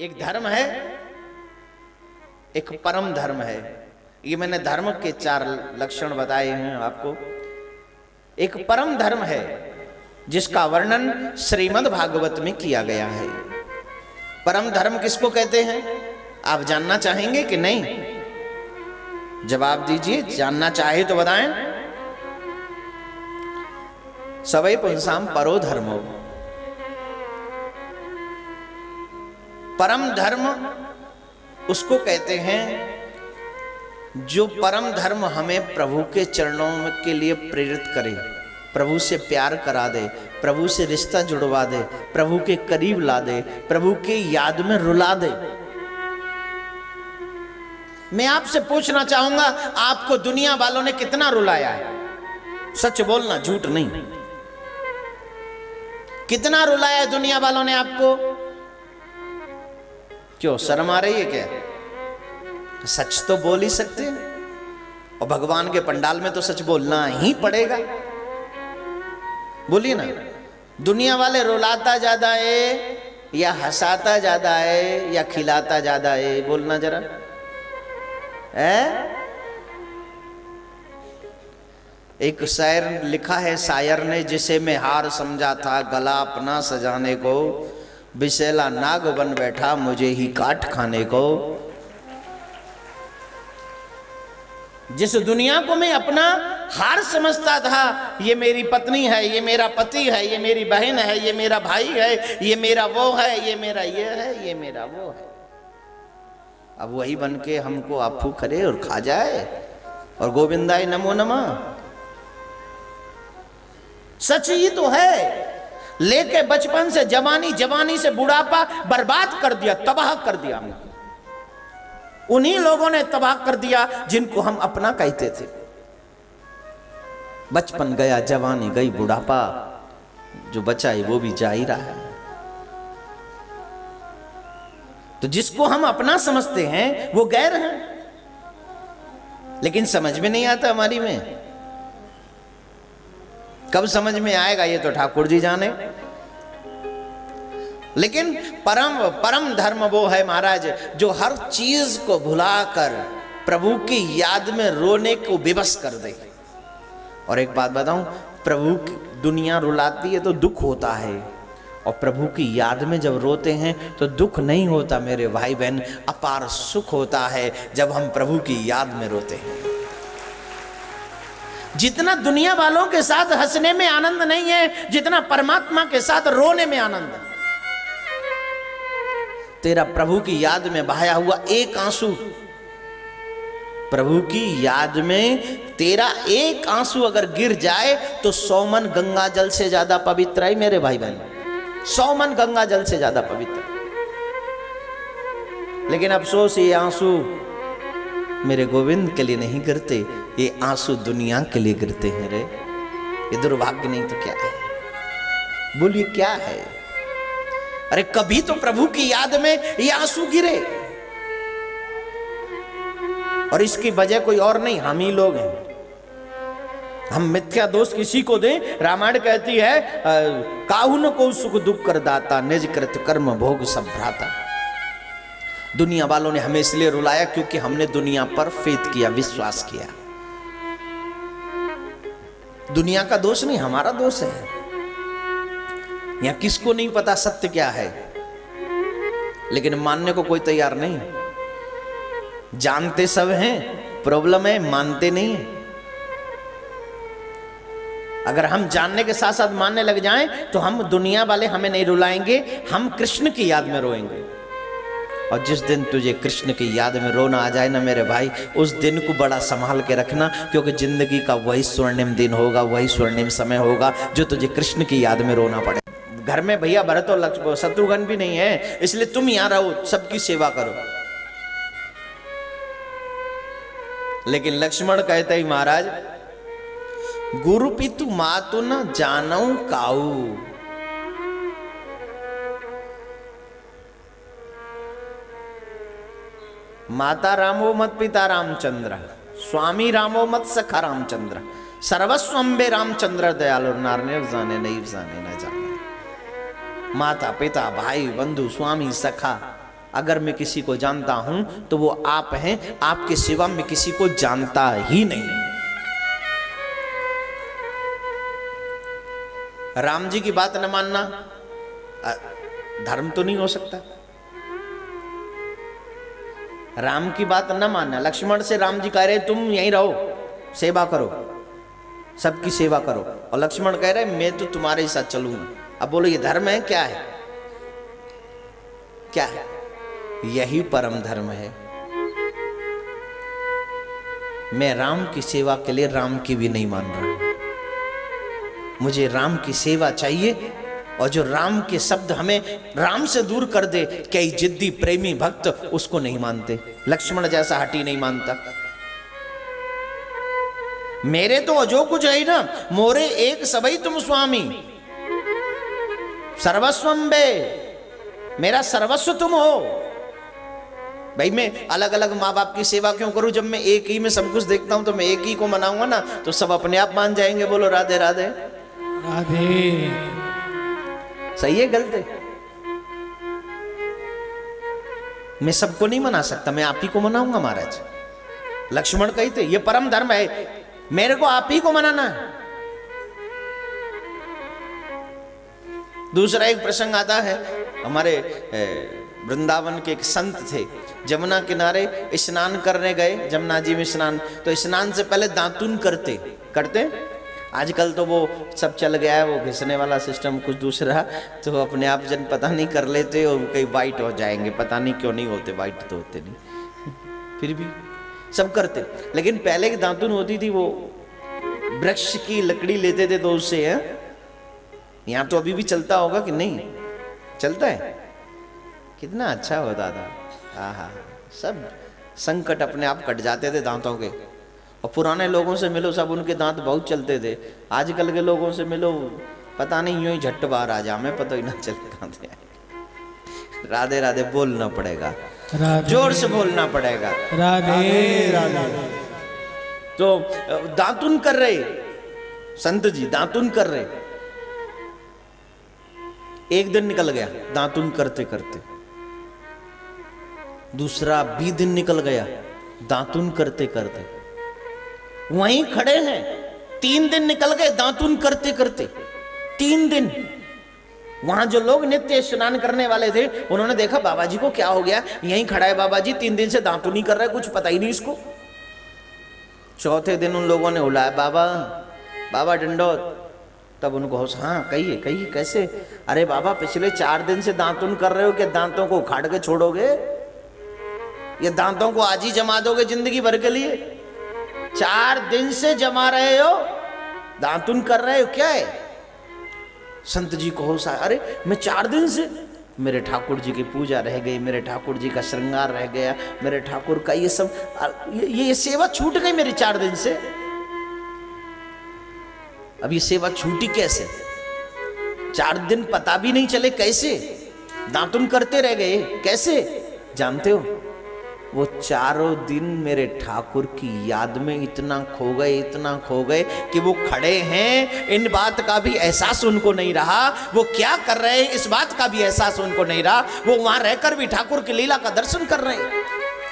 एक धर्म है, एक परम धर्म है। ये मैंने धर्म के 4 लक्षण बताए हैं आपको। एक परम धर्म है जिसका वर्णन श्रीमद् भागवत में किया गया है। परम धर्म किसको कहते हैं आप जानना चाहेंगे कि नहीं? जवाब दीजिए, जानना चाहे तो बताएं। सवै पुंसाम परो धर्मो। परम धर्म उसको कहते हैं जो परम धर्म हमें प्रभु के चरणों के लिए प्रेरित करे, प्रभु से प्यार करा दे, प्रभु से रिश्ता जुड़वा दे, प्रभु के करीब ला दे, प्रभु की याद में रुला दे। मैं आपसे पूछना चाहूंगा, आपको दुनिया वालों ने कितना रुलाया है? सच बोलना, झूठ नहीं। कितना रुलाया दुनिया वालों ने आपको? क्यों शर्म आ रही है क्या? सच तो बोल ही सकते हैं, और भगवान के पंडाल में तो सच बोलना ही पड़ेगा। बोलिए ना, दुनिया वाले रुलाता ज्यादा है या हंसाता ज्यादा है या खिलाता ज्यादा है? बोलना जरा है। एक शायर लिखा है शायर ने, जिसे मैं हार समझा था गला अपना सजाने को, बिसेला नाग बन बैठा मुझे ही काट खाने को। जिस दुनिया को मैं अपना हार समझता था, ये मेरी पत्नी है, ये मेरा पति है, ये मेरी बहन है, ये मेरा भाई है, ये मेरा वो है, ये मेरा ये है, ये मेरा वो है, अब वही बन के हमको आफू करे और खा जाए और गोविंदाय नमो नमः। सच ही तो है। लेके बचपन से जवानी, जवानी से बुढ़ापा बर्बाद कर दिया, तबाह कर दिया हमको। उन्हीं लोगों ने तबाह कर दिया जिनको हम अपना कहते थे। बचपन गया, जवानी गई, बुढ़ापा जो बचा है वो भी जा ही रहा है। तो जिसको हम अपना समझते हैं वो गैर है, लेकिन समझ में नहीं आता हमारी में। कब समझ में आएगा ये तो ठाकुर जी जाने। लेकिन परम धर्म वो है महाराज जो हर चीज को भुलाकर प्रभु की याद में रोने को विवश कर दे। और एक बात बताऊं, प्रभु की दुनिया रुलाती है तो दुख होता है, और प्रभु की याद में जब रोते हैं तो दुख नहीं होता मेरे भाई बहन, अपार सुख होता है जब हम प्रभु की याद में रोते हैं। जितना दुनिया वालों के साथ हंसने में आनंद नहीं है, जितना परमात्मा के साथ रोने में आनंद है। तेरा प्रभु की याद में बहाया हुआ एक आंसू, प्रभु की याद में तेरा एक आंसू अगर गिर जाए तो 100 मन गंगा जल से ज्यादा पवित्र है मेरे भाई बहन, 100 मन गंगा जल से ज्यादा पवित्र। लेकिन अफसोस ये आंसू मेरे गोविंद के लिए नहीं गिरते, ये आंसू दुनिया के लिए गिरते हैं रे। ये दुर्भाग्य नहीं तो क्या है? बोलिए क्या है? अरे कभी तो प्रभु की याद में ये आंसू गिरे, और इसकी वजह कोई और नहीं, हम ही लोग हैं। हम मिथ्या दोष किसी को दें, रामायण कहती है काहुन को सुख दुख कर दाता, निज कृत कर्म भोग सब भ्राता। दुनिया वालों ने हमें इसलिए रुलाया क्योंकि हमने दुनिया पर फेथ किया, विश्वास किया। दुनिया का दोष नहीं, हमारा दोष है। यहां किसको नहीं पता सत्य क्या है, लेकिन मानने को कोई तैयार नहीं है। जानते सब हैं, प्रॉब्लम है मानते नहीं है। अगर हम जानने के साथ साथ मानने लग जाएं तो हम दुनिया वाले हमें नहीं रुलाएंगे, हम कृष्ण की याद में रोएंगे। और जिस दिन तुझे कृष्ण की याद में रोना आ जाए ना मेरे भाई, उस दिन को बड़ा संभाल के रखना, क्योंकि जिंदगी का वही स्वर्णिम दिन होगा, वही स्वर्णिम समय होगा जो तुझे कृष्ण की याद में रोना पड़े। घर में भैया भरत और शत्रुघ्न भी नहीं है, इसलिए तुम यहां रहो, सबकी सेवा करो। लेकिन लक्ष्मण कहते ही महाराज, गुरु पितु मातु न जानऊ काऊ। माता रामो मत पिता रामचंद्र, स्वामी रामो मत सखा रामचंद्र, सर्वस्व अम्बे रामचंद्र दयालु, नारने जाने नहीं जाने न जाने। माता पिता भाई बंधु स्वामी सखा अगर मैं किसी को जानता हूं तो वो आप हैं, आपके सिवा मैं किसी को जानता ही नहीं। राम जी की बात न मानना धर्म तो नहीं हो सकता। राम की बात न मानना, लक्ष्मण से राम जी कह रहे तुम यहीं रहो, सेवा करो, सबकी सेवा करो, और लक्ष्मण कह रहे मैं तो तुम्हारे साथ चलूंगा। अब बोलो ये धर्म है? क्या है? क्या है? यही परम धर्म है। मैं राम की सेवा के लिए राम की भी नहीं मान रहा, मुझे राम की सेवा चाहिए। और जो राम के शब्द हमें राम से दूर कर दे, कई जिद्दी प्रेमी भक्त उसको नहीं मानते। लक्ष्मण जैसा हठी नहीं मानता। मेरे तो जो कुछ है ना, मोरे एक सबई तुम स्वामी, सर्वस्वम बे, मेरा सर्वस्व तुम हो। भाई मैं अलग अलग माँ बाप की सेवा क्यों करूं? जब मैं एक ही में सब कुछ देखता हूं तो मैं एक ही को मनाऊंगा ना, तो सब अपने आप मान जाएंगे। बोलो राधे राधे राधे। सही है गलत है? मैं सबको नहीं मना सकता, मैं आप ही को मनाऊंगा महाराज। लक्ष्मण कहते ये परम धर्म है, मेरे को आप ही को मनाना है। दूसरा एक प्रसंग आता है, हमारे वृंदावन के एक संत थे, जमुना किनारे स्नान करने गए, जमुना जी में स्नान। तो स्नान से पहले दातून करते। आजकल तो वो सब चल गया है, वो घिसने वाला सिस्टम कुछ दूसरा, तो अपने आप जन पता नहीं कर लेते और कहीं वाइट हो जाएंगे, पता नहीं क्यों नहीं होते, वाइट तो होते नहीं, फिर भी सब करते। लेकिन पहले की दातून होती थी, वो वृक्ष की लकड़ी लेते थे तो उससे है। यहाँ तो अभी भी चलता होगा कि नहीं चलता है? कितना अच्छा होता था। आहा, सब संकट अपने आप कट जाते थे दांतों के। और पुराने लोगों से मिलो, सब उनके दांत बहुत चलते थे। आजकल के लोगों से मिलो, पता नहीं यूं ही झट बाहर आ जा, हमें पता ही ना चलता। राधे राधे बोलना पड़ेगा, जोर से बोलना पड़ेगा, राधे राधे। तो दातुन कर रहे संत जी, दातुन कर रहे। एक दिन निकल गया दातुन करते करते, दूसरा भी दिन निकल गया दातुन करते करते, वहीं खड़े हैं। 3 दिन निकल गए दातुन करते करते, 3 दिन। वहां जो लोग नित्य स्नान करने वाले थे, उन्होंने देखा बाबा जी को क्या हो गया, यहीं खड़ा है बाबा जी, 3 दिन से दातुन ही कर रहे, कुछ पता ही नहीं इसको। चौथे दिन उन लोगों ने बुलाया, बाबा बाबा डंडोत। तब उनको होश, हाँ कहिए कहिए कैसे? अरे बाबा पिछले 4 दिन से दातुन कर रहे हो, कि दांतों को उखाड़ के छोड़ोगे? ये दांतों को आज ही जमा दोगे जिंदगी भर के लिए? 4 दिन से जमा रहे हो, दातुन कर रहे हो, क्या है? संत जी को होश आया, अरे मैं 4 दिन से, मेरे ठाकुर जी की पूजा रह गई, मेरे ठाकुर जी का श्रृंगार रह गया, मेरे ठाकुर का ये सब, ये सेवा छूट गई मेरी 4 दिन से। अब ये सेवा छूटी कैसे? 4 दिन पता भी नहीं चले कैसे? दातुन करते रह गए कैसे? जानते हो, वो 4 दिन मेरे ठाकुर की याद में इतना खो गए कि वो खड़े हैं, इन बात का भी एहसास उनको नहीं रहा, वो क्या कर रहे हैं इस बात का भी एहसास उनको नहीं रहा। वो वहां रहकर भी ठाकुर की लीला का दर्शन कर रहे हैं,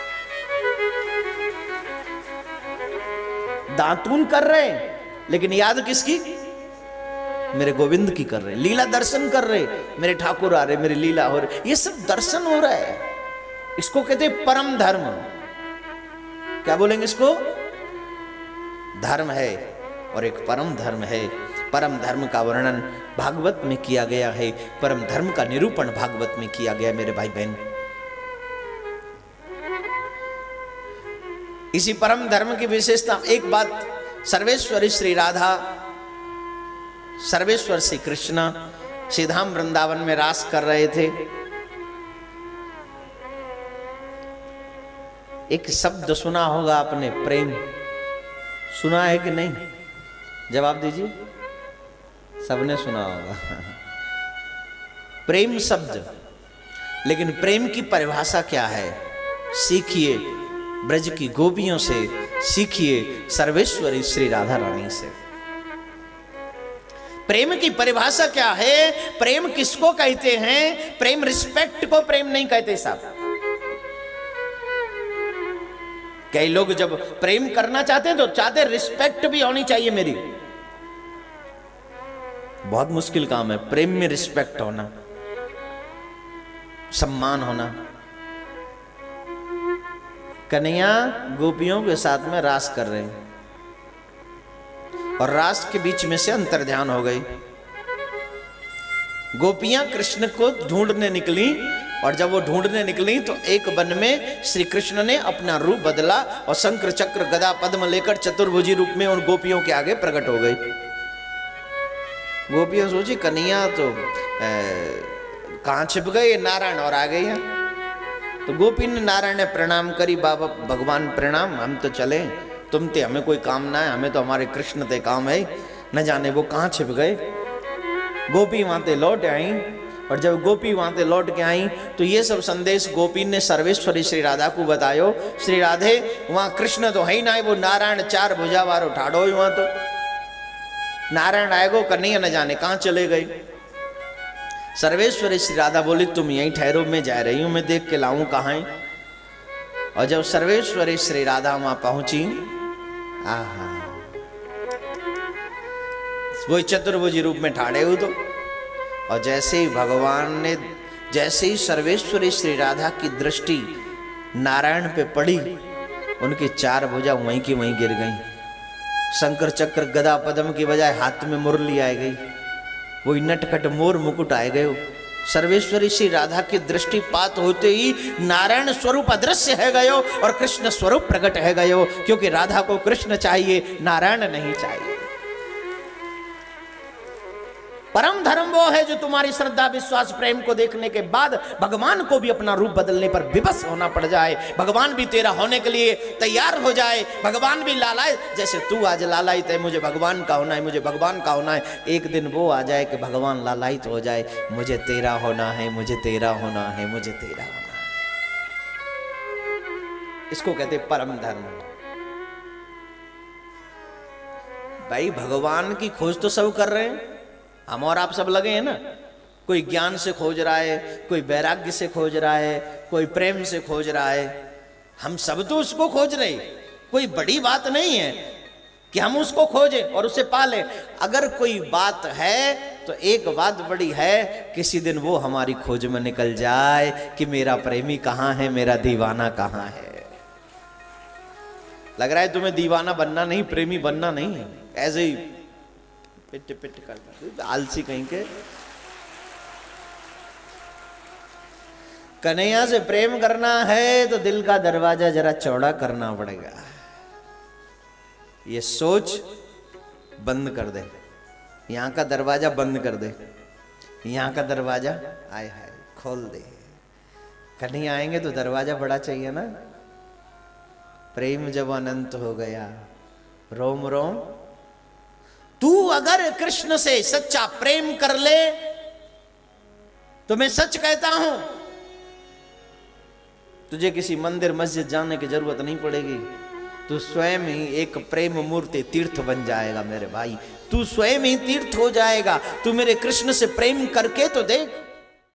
दातून कर रहे हैं, लेकिन याद किसकी? मेरे गोविंद की कर रहे, लीला दर्शन कर रहे, मेरे ठाकुर आ रहे, मेरी लीला हो रही, ये सब दर्शन हो रहा है। इसको कहते हैं परम धर्म। क्या बोलेंगे इसको? धर्म है और एक परम धर्म है। परम धर्म का वर्णन भागवत में किया गया है, परम धर्म का निरूपण भागवत में किया गया मेरे भाई बहन। इसी परम धर्म की विशेषता, एक बात, सर्वेश्वरी श्री राधा, सर्वेश्वर श्री कृष्ण श्रीधाम वृंदावन में रास कर रहे थे। एक शब्द सुना होगा आपने, प्रेम, सुना है कि नहीं? जवाब दीजिए, सबने सुना होगा प्रेम शब्द। लेकिन प्रेम की परिभाषा क्या है? सीखिए ब्रज की गोपियों से, सीखिए सर्वेश्वरी श्री राधा रानी से। प्रेम की परिभाषा क्या है? प्रेम किसको कहते हैं? प्रेम रिस्पेक्ट को प्रेम नहीं कहते साहब। कई लोग जब प्रेम करना चाहते हैं तो चाहते रिस्पेक्ट भी होनी चाहिए मेरी। बहुत मुश्किल काम है प्रेम में रिस्पेक्ट होना, सम्मान होना। कन्हैया गोपियों के साथ में रास कर रहे हैं और रास के बीच में से अंतर्ध्यान हो गई। गोपियां कृष्ण को ढूंढने निकली और जब वो ढूंढने निकली तो एक वन में श्री कृष्ण ने अपना रूप बदला और शंकर चक्र गदा पद्म लेकर चतुर्भुजी रूप में उन गोपियों के आगे प्रकट हो गई। गोपियां सोची कन्हैया तो कहाँ छिप गए नारायण और आ गई है। तो गोपी ने नारायण ने प्रणाम करी, बाबा भगवान प्रणाम, हम तो चले, तुम ते हमें कोई काम ना है, हमें तो हमारे कृष्ण ते काम है, न जाने वो कहाँ छिप गए। गोपी वहां ते लौट आई और जब गोपी वहां ते लौट के आई तो ये सब संदेश गोपी ने सर्वेश्वरी श्री राधा को बतायो। श्री राधे वहां कृष्ण तो है ही ना, वो नारायण चार भुजा वारो ठाड़ो ही वहां तो नारायण आएगो कन्हैया न जाने कहाँ चले गए। सर्वेश्वरी श्री राधा बोली तुम यहीं ठहरो, मैं जा रही हूं, मैं देख के लाऊं कहाँ है। और जब सर्वेश्वरी श्री राधा वहां पहुंची, आहा वही चतुर्भुजी रूप में ठाड़े हो तो, और जैसे ही भगवान ने, जैसे ही सर्वेश्वरी श्री राधा की दृष्टि नारायण पे पड़ी, उनकी चार भुजा वहीं की वहीं गिर गई। शंकर चक्र गदा पद्म की बजाय हाथ में मुरली आ गई, वही नटखट मोर मुकुट आए गए। सर्वेश्वरी श्री राधा की दृष्टिपात होते ही नारायण स्वरूप अदृश्य है गयो और कृष्ण स्वरूप प्रकट है गयो, क्योंकि राधा को कृष्ण चाहिए, नारायण नहीं चाहिए। परम धर्म वो है जो तुम्हारी श्रद्धा विश्वास प्रेम को देखने के बाद भगवान को भी अपना रूप बदलने पर विवश होना पड़ जाए, भगवान भी तेरा होने के लिए तैयार हो जाए, भगवान भी लालाए। जैसे तू आज लालायित है, मुझे भगवान का होना है, मुझे भगवान का होना है, एक दिन वो आ जाए कि भगवान लालायित हो जाए, मुझे तेरा होना है, मुझे तेरा होना है, मुझे तेरा होना है। इसको कहते परम धर्म। भाई भगवान की खोज तो सब कर रहे हैं, हम और आप सब लगे हैं ना। कोई ज्ञान से खोज रहा है, कोई वैराग्य से खोज रहा है, कोई प्रेम से खोज रहा है, हम सब तो उसको खोज रहे। कोई बड़ी बात नहीं है कि हम उसको खोजें और उसे पालें। अगर कोई बात है तो एक बात बड़ी है, किसी दिन वो हमारी खोज में निकल जाए कि मेरा प्रेमी कहाँ है, मेरा दीवाना कहाँ है। लग रहा है तुम्हें दीवाना बनना नहीं, प्रेमी बनना नहीं है, ऐसे ही पिट पिट करता आलसी कहीं के। कन्हैया से प्रेम करना है तो दिल का दरवाजा जरा चौड़ा करना पड़ेगा। ये सोच बंद कर दे, यहां का दरवाजा बंद कर दे, यहां का दरवाजा आय हाय खोल दे। कन्हैया आएंगे तो दरवाजा बड़ा चाहिए ना। प्रेम जब अनंत हो गया, रोम रोम। तू अगर कृष्ण से सच्चा प्रेम कर ले तो मैं सच कहता हूं, तुझे किसी मंदिर मस्जिद जाने की जरूरत नहीं पड़ेगी। तू स्वयं ही एक प्रेम मूर्ति तीर्थ बन जाएगा मेरे भाई, तू स्वयं ही तीर्थ हो जाएगा। तू मेरे कृष्ण से प्रेम करके तो देख।